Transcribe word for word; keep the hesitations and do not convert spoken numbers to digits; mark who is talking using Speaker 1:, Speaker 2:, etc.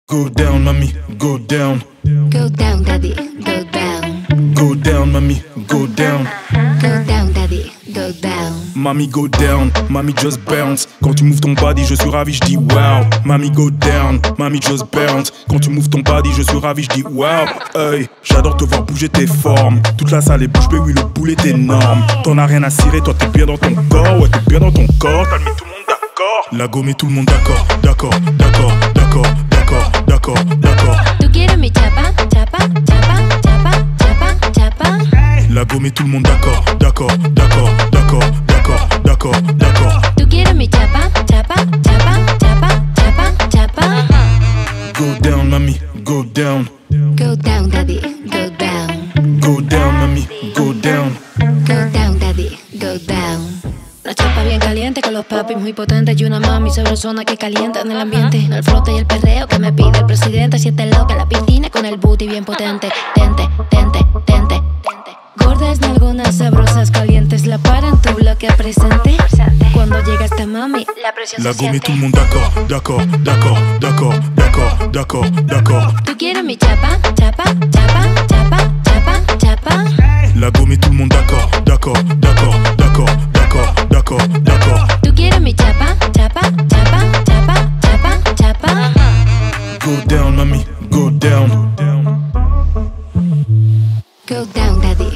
Speaker 1: Go down, mami, go down.
Speaker 2: Go down, daddy, go down.
Speaker 1: Go down, mami, go down.
Speaker 2: Go down, daddy, go down.
Speaker 1: Mami, go down, mami, just bounce. Quand tu moves ton body, je suis ravi, je dis wow. Mami, go down, mami, just bounce. Quand tu moves ton body, je suis ravi, je dis wow. Hey, j'adore te voir bouger tes formes. Toute la salle est bouche bée, oui, le boule est énorme. T'en as rien à cirer, toi t'es bien dans ton corps. Ouais, t'es bien dans ton corps, t'as mis tout le monde d'accord. La gomme et tout le monde d'accord, d'accord, d'accord, d'accord, d'accord, d'accord, d'accord.
Speaker 2: ¿Tú quieres mi chapa, chapa, chapa, chapa, chapa, chapa?
Speaker 1: La gomme et tout le monde d'accord, d'accord, d'accord, d'accord, d'accord, d'accord, d'accord.
Speaker 2: ¿Tú quieres mi chapa, chapa, chapa, chapa, chapa, chapa?
Speaker 1: Go down, mami, go down.
Speaker 2: Go down, daddy, go down.
Speaker 1: Go down, mami, go down.
Speaker 2: Go down, daddy, go down.
Speaker 3: La chapa bien caliente con los papis muy potentes y una mami sabrosona que calienta en el ambiente. El frote y el perreo que me pide el presidente. Si estés loca en la piscina con el booty bien potente. Tente, tente, tente, tente. Gordas nalgonas sabrosas calientes. La para en tu bloque presente. Cuando llega esta mami, la presión
Speaker 1: La
Speaker 3: se
Speaker 1: gomme et
Speaker 3: siente.
Speaker 1: tout le monde d'accord, d'accord, d'accord, d'accord, d'accord, d'accord, d'accord.
Speaker 2: ¿Tú quieres mi chapa, chapa, chapa, chapa, chapa, chapa?
Speaker 1: La gomme et tout le monde d'accord, d'accord, d'accord, d'accord, d'accord, d'accord, d'accord.
Speaker 2: ¿Tú quieres mi chapa, chapa, chapa, chapa, chapa, chapa?
Speaker 1: Go down, mami, go down.
Speaker 2: Go down, daddy,